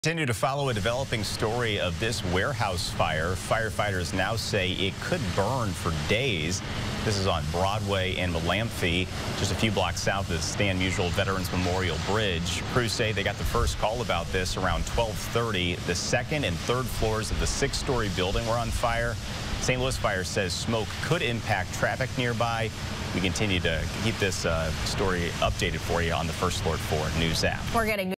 Continue to follow a developing story of this warehouse fire. Firefighters now say it could burn for days. This is on Broadway and Malamphy, just a few blocks south of the Stan Musial Veterans Memorial Bridge. Crews say they got the first call about this around 12:30. The second and third floors of the six-story building were on fire. St. Louis Fire says smoke could impact traffic nearby. We continue to keep this story updated for you on the First Alert 4 News app. We're getting